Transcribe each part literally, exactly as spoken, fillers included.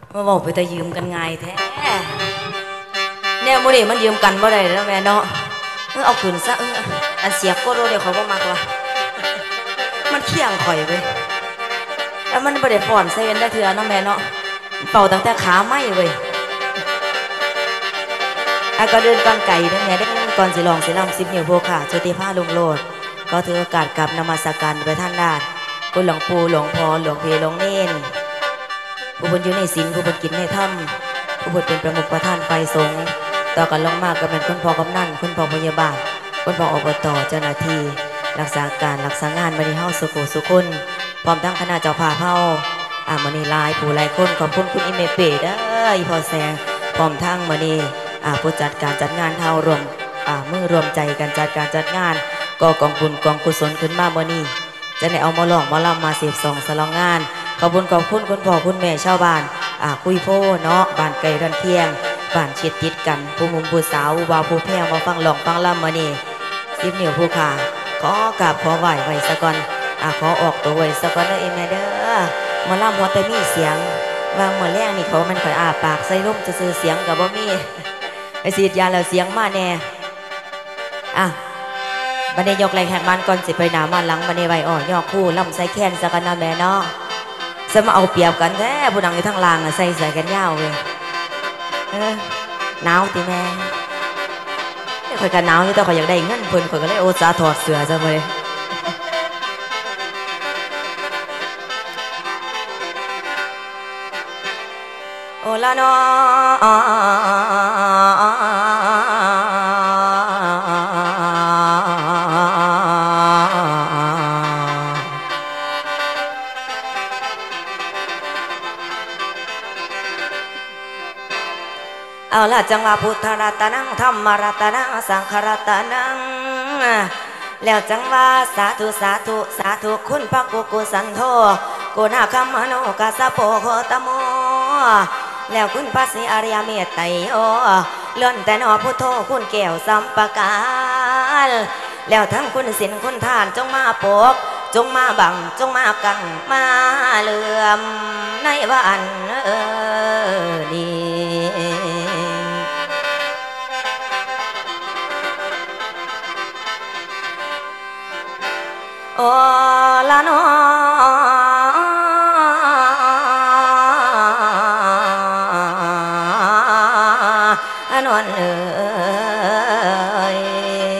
มาบอกไปแต่ยืมกันง่ายแท้แนวโมเดลมันยืมกันบ่ได้แล้วแม่เนาะเออเอาขืนซะเอออันเสียโคตรเดี๋ยวเขาบ่มากว่ามันเคี่ยงข่อยเว้ยแล้วมันบ่ได้ฟ้อนใส่เว้นได้เถื่อเนาะแม่เนาะเป่าตั้งแต่ขาไหมเว้ยอาก็เดินก่อนไก่เด้อแม่เด้อก่อนสิลองสิลำสิบนิ้วโพค่ะโชติภาลุงโลดก็ถือโอกาสกลับนมัสการไปท่านดาดคุณหลวงปู่หลวงพ่อหลวงพี่หลวงเน้นผู้บนอยู่ในศีลผู้บนกินในถ้ำผู้บนเป็นประมุขประธานไฟสงฆ์ต่อกันลงมากก็เป็นคุณพ่อกำนันคุณพ่อพยาบาลคุณพ่ออบตเจ้าหน้าที่รักษาการรักษางานบริเฮาสุขุสุขุนพร้อมทั้งคณะเจ้าภาพเฮาอ่ามณีลายผู้ลายคนขอบคุณคุณอิเมเป้เด้ออีพอแสงพร้อมทั้งมณีอ่าผู้จัดการจัดงานเฮารวมอ่ามือรวมใจกันจัดการจัดงานก็กองบุญกองกุศลขึ้นมาเมื่อนี้จะได้เอามาหลอกมาลำมาเสียบสองสลองงานขอบคุณขอบคุณคุณพ่อคุณแม่ชาวบ้านอ่าคุยโพเนาะบ้านไก่รันเคียงบ้านชิดติดกันผู้มุมผู้สาววาวผู้แพงมาฟังหลอกฟังลำมานี่สิบเหนียวผู้ขาขอกราบขอไหวไหวสะก่อนอ่าขอออกตัวไหวสะก่อนนะเอ็มแม่เด้อมาล่ำหัวแต่มีเสียงวางเมื่อแรกนี่เขามันข่อยอาปากใส่ร่มจะซื้อเสียงกับบ่มีไอสีดยาแล้วเสียงมาแน่อ่ะบันเดยกแรงแหกมันก่อนสิไปหนามาหลังบันเดยไหวอ่อยอกคู่ล่ำใส่แค้นสะกันนะแม่เนาะสมาเอาเปรียบกันแท้ผู้นังอยู่ทั้งลางใส่ใส่กันยาวเลยหนาวตีแม่ข่อยกันหนาวอยู่แต่ข่อยอยากได้เงินเพิ่นข่อยก็เลยโอซาถอดเสื้อซะเลยโอละนอเอาล่ะจังว่าพุทธรัตนังธรรมรัตนังสังฆรัตนังแล้วจังว่าสาธุสาธุสาธุคุณพระกุกุสันโธกุณาคัมมโนกัสสะโปโคตโมแล้วคุณพระศรีอริยเมตไตรโอเลื่อนแต่นอพุทโธคุณแก้วสัมปการแล้วทั้งคุณศีลคุณทานจงมาปกจงมาบังจงมากังมาเลื่อมในวันเออนี้โอละนอนวลเอ่ย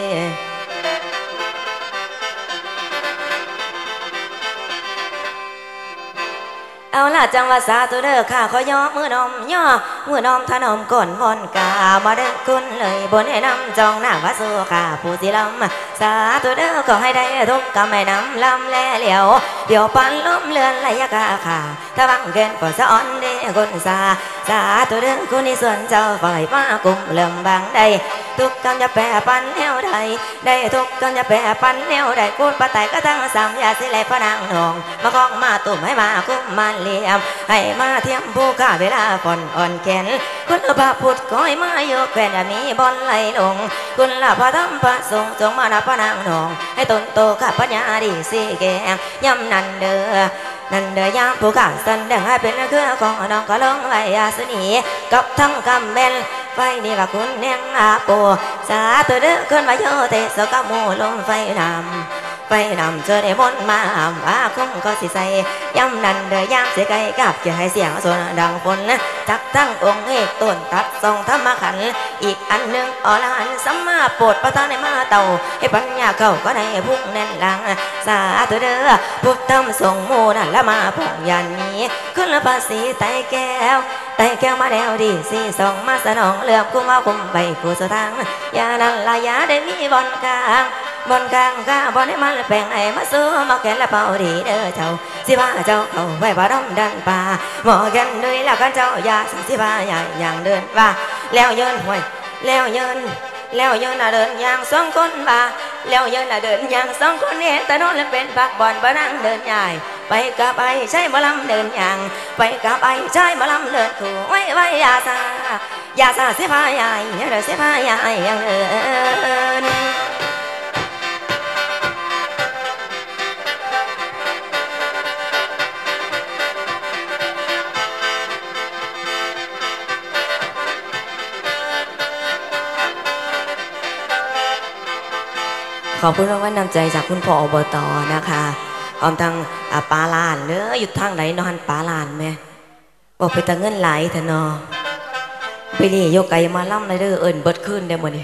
เอาล่ะจังว่าสาธุเด้อข้าขอย่อมือนอมย่อมือนอมถนอมก่อนบอนกามาเด้อคุณเลยบนให้นำจองหน้าวัสุข้าผู้สิลำสาธุเด้อขอให้ได้ทุกกำไม่นำลำแลเหลียวเดี๋ยวปันล้มเลือนไหลยากาขาถ้าบังเกินก็สะอ่อนเด้คนสาสาธุเด้อคุณในส่วนเจ้าฝ่ายมากุมเลื่อมบางใดทุกกำจะแปรปันแนวใดได้ทุกกำจะแปรปันแนวใดกูปะไตก็ทั้งสามยาสิเลยพระนางนองมาคล้องมาตุ่มให้มาคุ้มมันเลี่ยมให้มาเทียมผู้ข้าเวลาฝนอ่อนแขนคุณพระพุทธคอยมาโยกแขวนมีบอลไหลลงคุณละพระธรรมพระสงฆ์จงมานับพระนางนองให้ตนโตข้าปัญญาดีสิแกงย้ำนันเด้อนั่นเด้อยามผู้ข้าสันแดงให้เป็นเครือของน้องก็ลงไว้ยาสนีกับทั้งคำเบลไฟนี่ว่าคุณแนงอาโปสาธุเด้อขึ้นมาโยเตสกับมูลมไฟนำไฟนำเจอได้บนมาอ่ำว่าคงก็สิใส่ย้ำนันเด้อยามเสียไกลกับจะให้เสียงส่วนดังฝนจักทั้งองค์เอกต้นตัดทรงธรรมขันอีกอันหนึ่งอรหันต์สัมมาโปรดประทานในมาเต่าให้ปัญญาเข้าก็ในพุ่งแน่นหลังสาธุเด้อพุทธธรรมทรงมูนั่นละมาพงยันนี้ขึ้นละภาษีไตแก้วไตแก้วมาแล้วดีสี่สองมาสนองเลือบคุ้มว่าคุ้มไปผู้สทางยานันลายาได้มีบอลกลางบนกลางข้าบนให้มันแปลงไอ้มาซื้อมาแกนละเป่าดีเด้อเจ้าสิบ้าเจ้าเขาไว้บ่ร้องดันป่าหมอกันด้วยแล้วกันเจ้ายาสิบ้าใหญ่อย่างเดินว่าแล้วเยินห่วยแล้วเยินแล้วเยินน่ะเดินอย่างสองคนบ่าแล้วเยินน่ะเดินอย่างสองคนเห็นแต่โน้นแล้วเป็นปักบอลบ่นั่งเดินใหญ่ไปกับไอ้ใช่บ่ลำเดินอย่างไปกับไอ้ใช่บ่ลำเดินขู่ไว้ไว้ยาซายาซาสิบ้าใหญ่เด้อสิบ้าใหญ่อย่างเดินขอบคุณรางวัลนำใจจากคุณพ่ออบตนะคะพร้อมทั้งปลาลานเนื้ออยู่ทางไหนนอนปลาลานไหมบอกไปแต่เงินไหลเถอะนอไปนี่โยกไก่มาล่ำเลยเด้อเอิญเบิดขึ้นเดี๋ยวมันนี่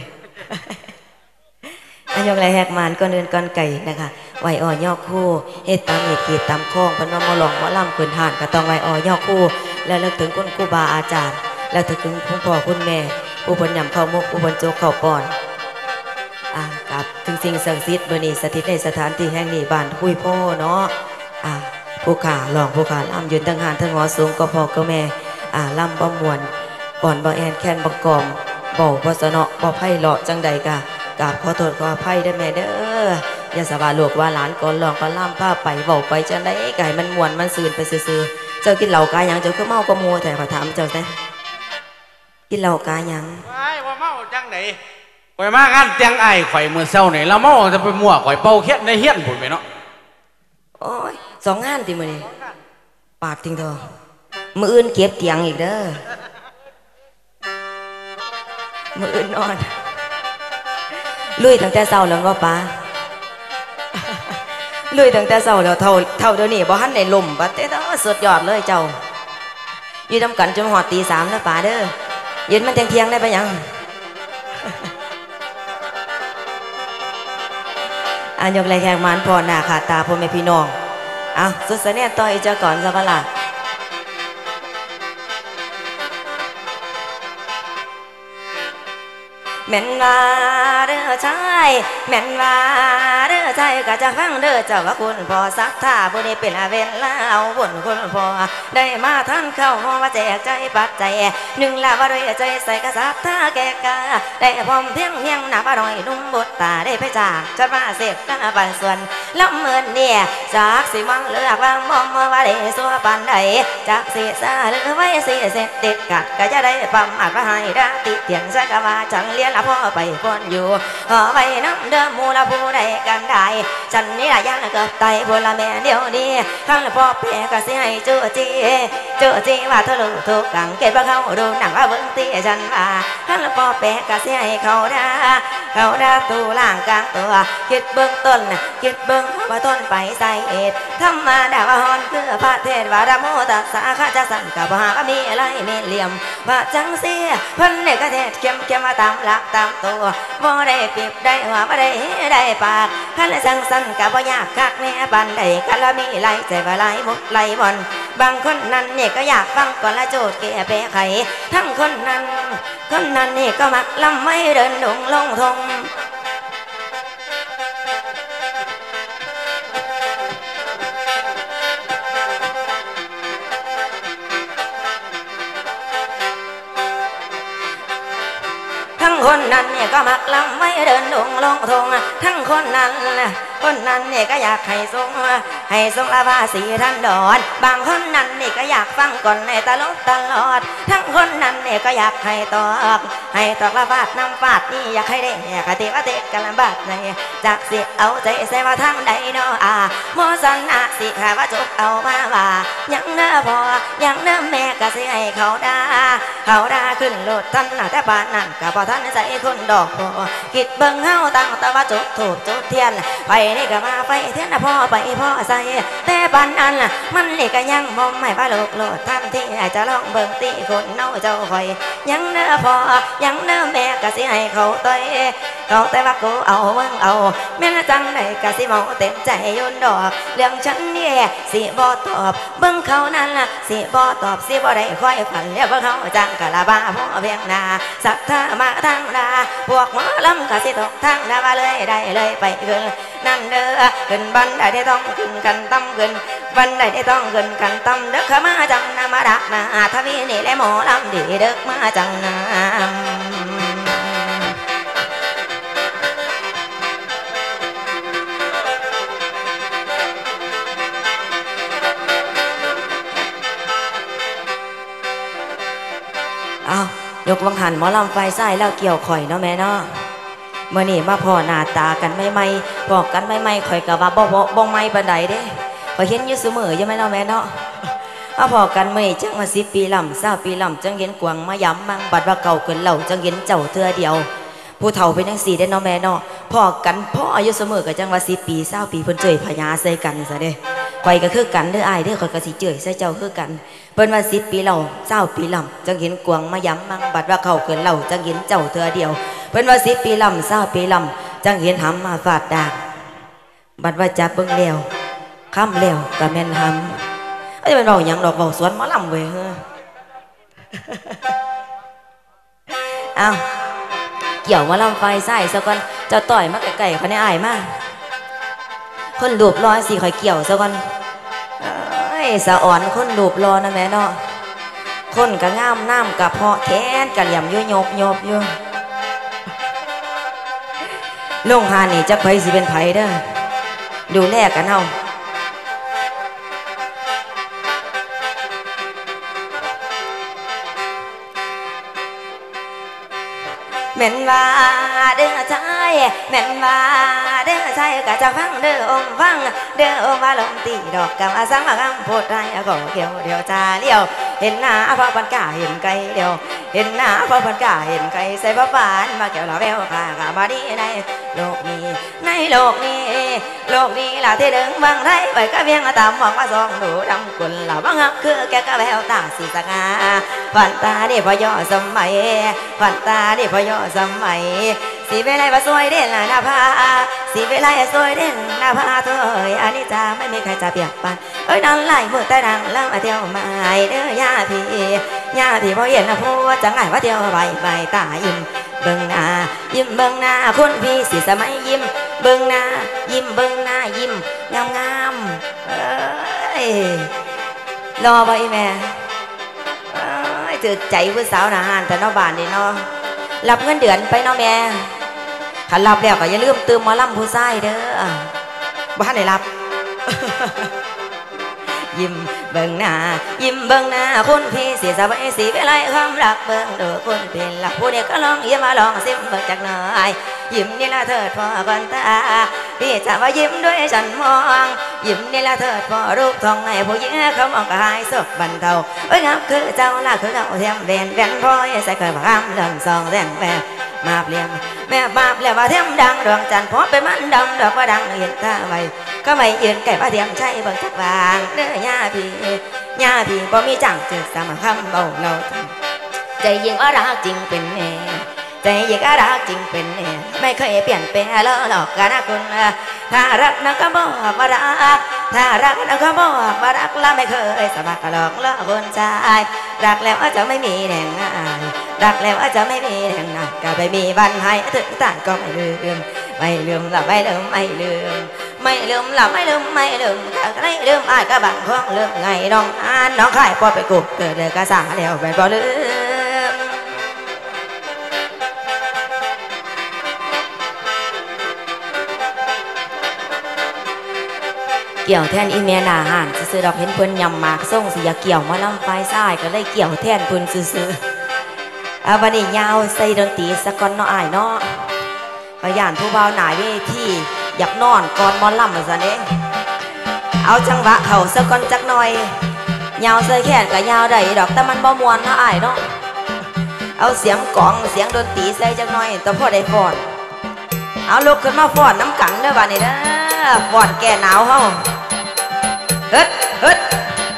อันยกไรแหกมันก้อนเดินก้อนไก่นะคะไหวอ่อยอกคู่เฮ็ดตามเหตุขีดตามโค้งเป็นว่ามาหลงมาล่ำเกินห่านก็ต้องไหวอ่อยอกคู่แล้วเลิกถึงคุณครูบาอาจารย์แล้วถึงคุณพ่อคุณแม่ผู้บรรยำเข้ามุกผู้บรรโจกเข้าปอนอ่ากับถึงสิ่งศักดิ์สิทธิ์บริสถิตในสถานที่แห่งนี้บ้านคุยพ่อเนาะอ่าผู้ขาหลองผู้ขาล่ำยืนตั้งหานทั้งหัวสูงก็พอก็แม่อ่าล่ำบ่มวนก่อนบ่แอนแคนบ่กอมบ่บ่สนอบ่ไพ่หล่อจังใดกะกับขอโทษขออภัยได้แม่เด้ออย่าสบายลูกว่าหลานก่อนหลองก็ล่ำผ้าไปเบาไปจังใดไก่มันมวนมันซื่นไปซื่อเจ้ากินเหล้ากายังเจ้าคือเมากระมูแต่ขอถามเจ้าแท้กินเหล้ากายังไอ้ว่าเมาจังไหนข่อยมางานเตียงไอ้ข่อยมือเศร้าไหนเราเมาจะไปมั่วข่อยเป่าเฮี้ยนในเฮี้ยนผมไปเนาะโอ้ยสองงานติมือนี่ปากทิ้งเถอะมืออื่นเก็บเตียงอีกเด้อมืออื่นนอนลุยตั้งแต่เช้าแล้วว่าป้าลุยตั้งแต่เช้าแล้วเท่าเท่าเดี๋ยวนี้บ่ทันได้ลมบัดเต้อสุดยอดเลยเจ้ายืนทำกันจนหอดตีสามแล้วป้าเด้อยืนมันเที่ยงเที่ยงได้ปะยังอันยกไรแขกมันพอหน้าขาตาพ่อแม่พี่น้องเอาสุดเสน่ห์ต่ออีเจ้าก่อนสักละแม่นว่าเด้อชายแม่นว่าเด้อชายก็จะฟังเด้อเจ้าว่าคุณพ่อสักท่าบุญนี้เป็นอาเวนลาเอาบุญคุณพ่อได้มาท่านเข้าว่าแจกใจปัดใจหนึ่งละว่าด้วยใจใส่กระสับท่าแก่กาได้พร้อมเพียงเพียงหน้าบ่อยนุ่มบดตาได้ไปจากจะมาเสพกันปันส่วนล้ำเมินเนี่ยจากสิมังเลือกวางมอมว่าได้สัวปันใดจากเสียซาหรือไว้เสียเสร็จติดกัดก็จะได้ปั๊มอัดว่าให้ได้ติเตียงใส่กะว่าจังเลี้ยละพ่อไปพ้นอยู่ขอไปน้ำเดิมมูละผู้ใดกันได้ฉันนี่ละยังเกิดไตพลแม่เดียวนี้ข้างพ่อแพ่ก็สิให้เจอจีเจอจีว่าเธอรู้ถูกกังเกตว่าเขาดูหนังว่าเบิ้งตีฉันว่าข้างพ่อแพ่ก็สิให้เขาด่าเขาด่าตูล่างกลางตัวคิดเบื้องต้นคิดเบื้องว่าต้นไปใส่เอ็ดธรรมดาว่าฮอนคือพระเทศวาระโมตัสสะข้าจะสั่นกับหาว่ามีอะไรมีเหลี่ยมว่าจังเสียพันเนกเทศเข้มเข้มมาตามหลักตามตัวบ่ได้ปิบได้หัวบ่ได้ได้ปากขันสั่งสั่นกับบ่ยากคักแน่บันได้กันละมีไหลใจว่าไหลมุกไหลบอลบางคนนั้นนี่ก็อยากฟังก่อนละโจทย์แก้แพ้ไขทั้งคนนั้นคนนั้นนี่ก็มักลำไม่เดินดงลงทงคนนั้นเนี่ยก็มักลำไม่เดินดงลงทงทั้งคนนั้นคนนั้นเนี่ยก็อยากให้ทรงให้ทรงละภาษีท่านดอนบางคนนั้นเนี่ยก็อยากฟังก่อนในตลกตลอดทั้งคนนั้นเนี่ยก็อยากให้ตอกให้ตอกละบาดน้ำฟาดนี่อยากให้ได้เนี่ยกติว่าเตะกันละบาดในจากสิเอาใจใส่ว่าทั้งใดเนาะอ่าโมสันอาสิขาว่าจุกเอามาว่ายังเน้อพอยังเน้อแม่ก็สิให้เขาด่าเขาด่าขึ้นรถท่านแต่บ้านนั่นก็พอท่านใส่คนดอกพอคิดเบิ่งเฮาตั้งแต่ว่าจุดถูกจุดเทียนไปนี่ก็มาไปเทียนพ่อไปพ่อใส่แต่บ้านอันมันนี่ก็ยังมองไม่ว่าโลกโลดท่านที่อาจจะลองเบิ่งตีคนเน่าเจ้าคอยยังเน้อพอยังเน้อแม่ก็สิให้เขาต่อยเขาแต่ว่ากูเอาเบิ่งเอาแม่จังไหนก็สิเมาเต็มใจยนดอกเรื่องฉันเนี่ยสิบ่ตอบเบิ่งเขานั่นล่ะสิบ่ตอบสิบ่ได้ค่อยฝันแล้วเบิ่งเขาจังกะละบ้าพ่อเพียงนาสักท่ามาทางนาพวกหมอลำก็สิตกทางนาว่าเลยได้เลยไปขึ้นนั่นเด้อขึ้นบันไดได้ต้องขึ้นกันตั้มขึ้นบันไดได้ต้องขึ้นกันตั้มเด้อข้ามาจังนามาดักนาทวีนี่และหมอลำดีเด้อมาจังนาเอายกวังหันหมอลำไฟใส่แล้วเกี่ยวข่อยเนาะแม่เนาะเมื่อนี่มาพอหน้าตากันไม่ไม่บอกกันไม่ไม่ข่อยกับว่าบ่บ่บ่ไม่ปันใดเด้ข่อยเห็นอยู่เสมอยังไม่เนาะแม่เนาะมาพอกันไม่จังมาสิปีลำเศร้าปีลำจังเห็นกวางมาย้ำมั่งบัดว่าเก่าเกินเหล่าจังเห็นเจ้าเธอเดียวผู้เฒ่าเป็นจังสี่ได้เนาะแม่เนาะพ่อกันพ่ออายุเสมอกับจังว่าสิบปีเศร้าปีเพิ่นเจยพญาใส่กันซะเด้ข่อยก็คือกันเด้ออ้ายเด้อข่อยก็สิเจยใส่เจ้าคือกันเพิ่นว่าสิบปีเราเศร้าปีลำจังเห็นกวางมาย้ำมั่งบัดว่าเขาเกินเราจังเห็นเจ้าเธอเดียวเพิ่นว่าสิบปีลำเศร้าปีลำจังเห็นหำมาฟาดดากบัดว่าจับเบิ่งแล้วค่ำแล้วก็แม่นหำไอ้เป็นเบาหยังดอกเบาสวนหมอลำเว้ยเฮ้อเอาเกี่ยวมาลำไฟใส่ซะก่อนเจ้าต่อยมาไก่ๆเขาในอายมาคนดูบรอสิคอยเกี่ยวซะก่อนเอ้ยสะอ่อนคนดูบรอนะแม่เนาะคนกะงามน้ำกะเพาะแขนกะเหลี่ยมยุ่ยโยบโยบยุ่ลงหานี่จะไผสิเป็นไผเด้อดูแลกันเอาแม่นว่าเด้อใจแม่นว่าเด้อใจก็จะฟังเด้ออมฟังเด้ออมว่าลมตีดอกกับอาสังมาคำพูดไรก็เกี่ยวเดียวจาเลี้ยวเห็นหน้าพ่อปันกาเห็นไก่เดียวเห็นหน้าพ่อปันกาเห็นไก่ใส่ผ้าปานมาเกี่ยวเราแววกากามาดีในโลกนี้ในโลกนี้โลกนี้ล่ะที่ดึงบางไรไปก็เพียงตามมองว่าซองดูดำกุลเหล่าบางฮักคือแกก็แววตาสีสง่าฝันตาดิพอย่อสมัยฝันตาดิพอย่อสมัยสีเวไลว่าสวยเด่นหน้าผาสีเวไลสวยเด่นหน้าผาเธอเอ้ยอันนี้จะไม่มีใครจะเปรียบปันเอ้ยนั่งไล่มือแต่ดังแล้วมาเที่ยวมาเด้อย่าพี่ย่าพี่พอเห็นนะพูดจะง่ายว่าเที่ยวใบใบตายิ้มเบิ่งหน้ายิ้มเบิ่งหน้าคุณพี่สีสมัยยิ้มเบิ่งหน้ายิ้มเบิ่งหน้ายิ้มงามงามเอ้ยรอไว้แม่เอ้ยถือใจผู้สาวหน้าหานแต่นอกบ้านนี่เนาะรับเงินเดือนไปเนาะแม่ขันรับแล้วก็อย่าลืมเติมหมอลำผู้ชายเด้อบ้านไหนรับ ยิ้มเบิ่งหน้ายิ้มเบิ่งหน้าคุณพี่เสียสบายสีเวลาความรักเบิ่งดูคุณเป็นหลักผู้เด็กก็ลองยิ้มมาลองซิมเบิ่งจากหน่อยยิ้มนี่ละเถิดพอก่อนตาพี่จะว่ายิ้มด้วยฉันมองยิ้มนี่ละเถิดพอรูปทองให้ผู้หญิงเขามองก็หายศพบันเทาเอ้ยงามคือเจ้าล่ะคือเจ้าเทียมแหวนแหวนพลอยใส่เคยพามเรื่องสองแสนแม่มาเปลี่ยนแม่มาเปลี่ยนว่าเทียมดังดวงจันทร์พอไปมันดำดอกว่าดังเห็นท่าไว้ก็ไม่ยืนไก่ว่าเทียมใช่เบิ่งจักวางเด้อย่าพี่ย่าพี่บ่มีจังจืดสามคำเบาเราใจยิงว่ารักจริงเป็นเอใจยิงว่ารักจริงเป็นเอไม่เคยเปลี่ยนแปลงแล้วหลอกกันนะคุณถ้ารักนะก็บอกว่ารักถ้ารักนะก็บอกว่ารักแล้วไม่เคยสมัครหลอกล่อคนชายรักแล้วอาจจะไม่มีแรงง่ายรักแล้วอาจจะไม่มีแรงง่ายก็ไปมีวันให้ถึงตายก็ไม่ลืมไม่ลืมละไม่ลืมไม่ลืมไม่ลืมละไม่ลืมไม่ลืมก็ไม่ลืมอ้ายก็บังข้องลืมไงน้องอ่านน้องขายพอไปกุบเกิดเลยก็สาเดียวไปบ่ลืมเกี่ยวแทนอีเมียนาหานซื้อดอกเห็นเพิ่นยำหมากส่งเสียเกี่ยวมาลำไฟซ้ายก็เลยเกี่ยวแทนเพิ่นซื้อๆอาวันนี้ยาวใส่ดนตรีสะก้อนเนาะอ้ายเนาะพยานผู้เบาหนาเวทีอยากนอนก่อนมอลำซะเนี่ยเอาจังหวะเข่าสะก้อนจักหน่อยยาวเสื้อแขนกับยาวได้ดอกแต่มันบ่มวนเนาะอ้ายเนาะเอาเสียงกลองเสียงดนตรีใส่จักหน่อยแต่พอได้ฟอนเอาลุกขึ้นมาฟอนน้ำกันเด้อบ้านนี้เด้อฟอนแก่หนาวเฮาเฮ็ดเฮ็ด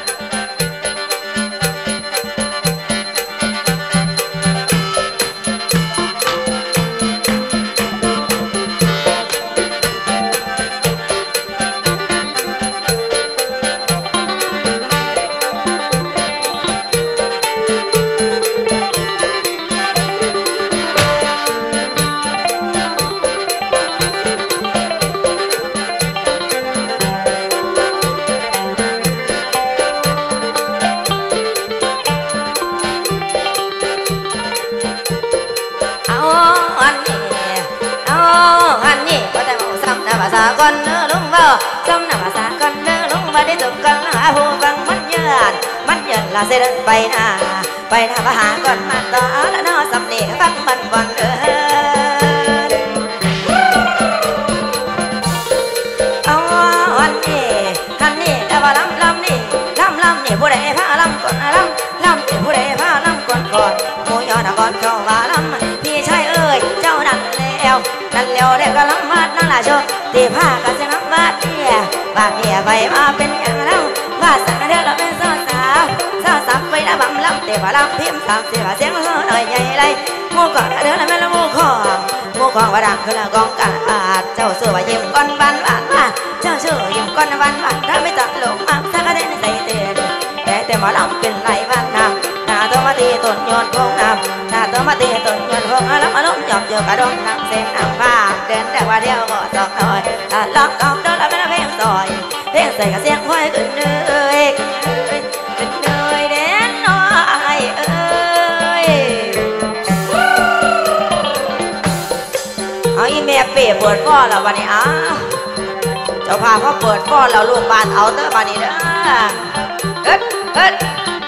ก่อนเนื้อลุงเบาจำหน้าภาษาก่อนเนื้อลุงมาได้จบกันหาผู้ฟังมันเยือนมันเยือนละเสด็จไปหน้าไปหน้ามาหาก่อนมาต่อแล้วนอสำเนียงฟังมันก่อนเดินเอาอันนี้อันนี้แต่ว่าลำลำนี่ลำลำนี่ผู้ใดพาลำก่อนลำลำนี่ผู้ใดพาลำก่อนก่อนหมูยอนะก่อนเข้าว่าลำพี่ชายเอ้ยเจ้านั่นโชคตีผ้ากระเสียงบาดเนี่ยบาดเนี่ยไปมาเป็นอย่างเราวาสนาเด้อเราเป็นสาวสาวสาวสับไปละบำลำเตะบาลำพิมพ์สามเสียเสียงหน่อยใหญ่ไรมูก่อนเด้อละแม่ละมูคอมูคองว่าดังคือละกองกาดเจ้าสู้ว่ายิ้มก้อนวันวันมาเจ้าสู้ยิ้มก้อนวันวันถ้าไม่ตัดลงมาถ้ากระเด็นใส่เตือนแต่แต่หมอลำเป็นไรบ้านน้ำหน้าตัวมาตีต้นยอดพงน้ำหน้าตัวมาตีต้นยอดพงแล้วมาล้มหยอบเยอะกระดงน้ำเส้นน้ำผ้าเดินแต่ว่าเดียวก็สองหน่อยล็อกกองโดนแล้วเป็นเพลงซอยเพลงใส่กับเสียงห้อยขึ้นเนื้อขึ้นเนื้อเด่นน้อยเอ้ยเอาอีเมียเป๋เปิดก้อนแล้ววันนี้อ้าเจ้าพาเขาเปิดก้อนแล้วลูกบานเอาเตอร์วันนี้เด้อเอ็ดเอ็ด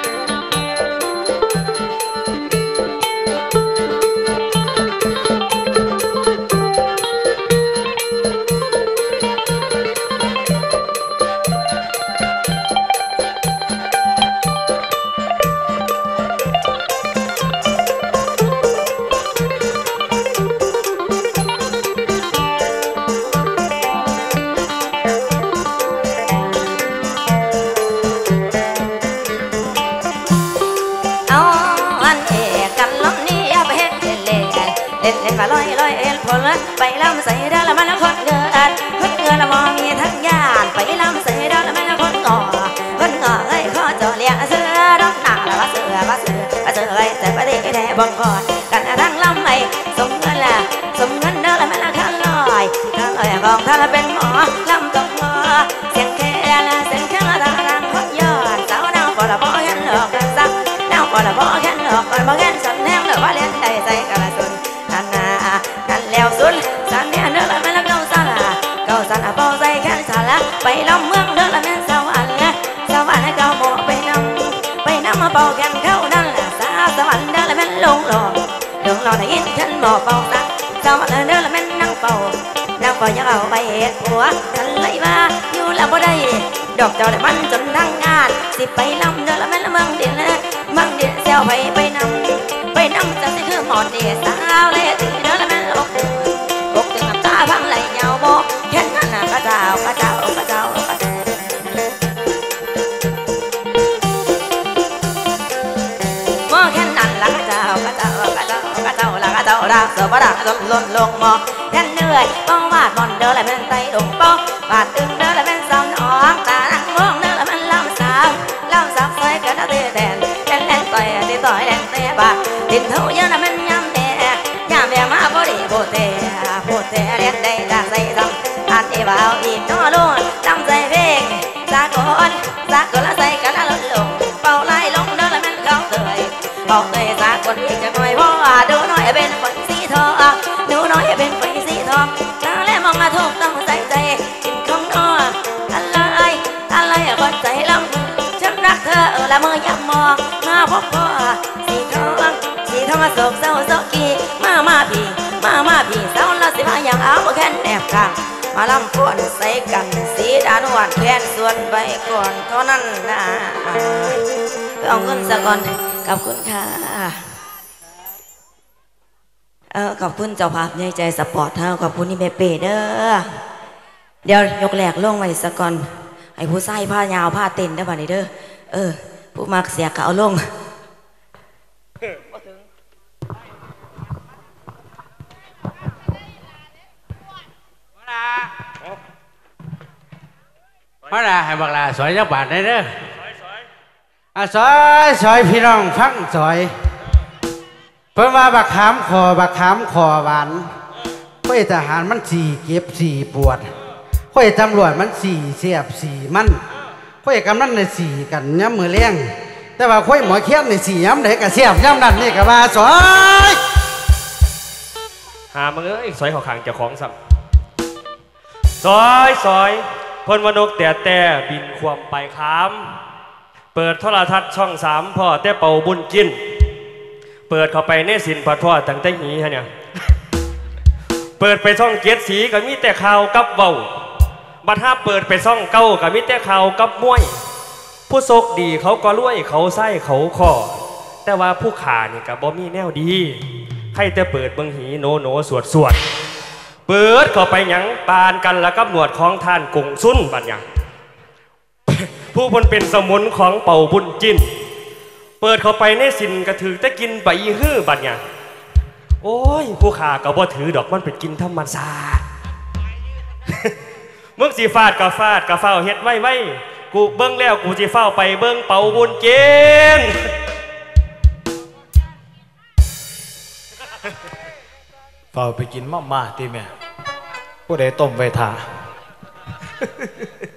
ไปลำใส่ดาวละมันคนเกิดคนเกิดละมองมีทั้งญาติไปลำใส่ดาวละมันคนงอคนงอเอ้ยข้อเจาะเลี้ยงเสือดอกหนาละว่าเสือว่าเสือว่าเสือเอ้ยแต่ประเดี๋ยวแดบองก่อนกันทั้งลำไม่สมเงินละสมเงินเด้อละมันละข้างลอยข้างลอยกองท่านเป็นหมอลำต้องงอเสียงแค่ละเสียงแค่ละทางคนยอดสาวดาวก็ละบ่เห็นหลอกกันซักดาวก็ละบ่เห็นหลอกกันบ่เห็นสันแนงเลยว่าเลี้ยงใจใจกันละสุนนั่นน่ะนั่นแล้วสุนสันเนี่ยเด้อละแม่ละเก้าสาละเก้าสาละเป้าใจแค่สาละไปล้อมเมืองเด้อละแม่สวรรค์สวรรค์ให้เก้าโมไปนำไปนำมาเป่าแคนเข้านั่นแหละสาสวรรค์เด้อละแม่ลงหลอกลงหลอกได้ยินฉันบอกเป่าสักสวรรค์เด้อละแม่นั่งเป่านั่งเป่ายังเอาไปเหตุผัวกันเลยว่าอยู่แล้วบ่ได้ดอกเจ้าได้มันจนทั้งงานสิไปลำเด้อละแม่ละเมืองเดียนละเมืองเดียนเซลไปไปนำไปนำจะสิคือหมอดเดียสาวเลยตีเด้อละแม่อกอกถึงน้ำตาพังไหลยาวบ่แค่นั้นน่ะกระเจ้ากระเจ้ากระเจ้ากระเจ้าบ่แค่นั้นละกระเจ้ากระเจ้ากระเจ้ากระเจ้าละกระเจ้าละเสือบ่ดังล้นล้นลงหมอแค่เหนื่อยบ่วาดมอนเด้อละแม่ไตดงป้อวาดตึงเด้อละแม่สาวน้องตานั่งมองเด้อละแม่ลำสาวลำสาวสวยกระเด้อแดนแดนแดนต่อยตีต่อยแดนเตะบาดินเท่าเยอะละแม่ยำแดงยำแดงมาบ่ได้โบเตะโบเตะเรียนได้จากใส่ดำอันนี้บ่าวอีกน้อลุงดำใส่เพลงสากลสากลละใส่กันละลงเป่าไล่ลงเด้อละแม่เขาเตยบอกเตยสากลอีกจะหน่อยเพราะว่าดูน้อยเป็นคนสีทองดูน้อยเป็นคนสีทองตาและมองมาทุกต้องใส่ใจกินของน้ออะไรอะไรคนใจลำฉันรักเธอเออละเมื่อยามองมาพบพ่อสีทองสีทองมาโศกเศร้าโศกีมามาพี่มามาพี่เศร้าละสิมาอย่างเอาแค่แนบกลางมาลำฝนใส่กันสีดานวดแค่นส่วนใบก่อนเท่านั้นนะเอาเงินซะก่อนขอบคุณค่ะเออขอบคุณเจ้าภาพใหญ่ใจสปอร์ตเท่าขอบคุณนี่เมเป้เด้อเดี๋ยวยกแหลกลงไว้ซะก่อนไอ้ผู้ใส่ผ้ายาวผ้าเต็นได้ป่ะนี่เด้อเออผู้มักเสียก็เอาลงพระนาให้บักลาสอยจักบาทได้เด้ออ่ะสอยสอยพี่น้องฟังสอยเพิ่นว่าบักขามคอบักขามคอหวานข้อยทหารมันสี่เก็บสี่ปวดข้อยตำรวจมันสี่เสียบสี่มันข้อยกำนันในสี่กันย้ำมือเลี้ยงแต่ว่าข้อยหมอเคี้ยนในสี่ย้ำไหนกับเสียบย้ำนั่นนี่กับว่าสอยหามึงเอ้ยสอยเขาขังเจ้าของซ้ำสอยสอยพลวนกแต่แต่บินความไปค้ามเปิดโทรทัศน์ช่องสามพ่อแต่เป่าบุญกินเปิดเข้าไปในสินพัดพ่อตั้งแต่หีฮะเนี่ยเปิดไปช่องเกียรติสีก็มีแต่ข่าวกับเบาบัดห้าเปิดไปช่องเก้าก็มีแต่ข่าวกับมวยผู้โชคดีเขาก็รวยเขาไส้เขาคอแต่ว่าผู้ขานี่ก็บ่มีแนวดีใครแต่เปิดบังหีโนโนสวดสวดเปิดเข้าไปหยังปานกันแล้วกับหนวดของท่านกงสุนบัดหยัง ผู้คนเป็นสมุนของเป่าบุญจินเปิดเข้าไปในสินกระถือแต่กินใบฮื้อบัดหยังโอ้ยผู้ขาก็บ่ถือดอกมันเป็นกินธรรมชาติ มึงสิฟาดก็ฟาดก็เฝ้าเฮ็ดไว้ไว้กูเบิ้งแล้วกูสิเฝ้าไปเบิ้งเป่าบุญจินเฝ้าไปกินมาม่าตีแม่ผู้ใดต้มไว้ทา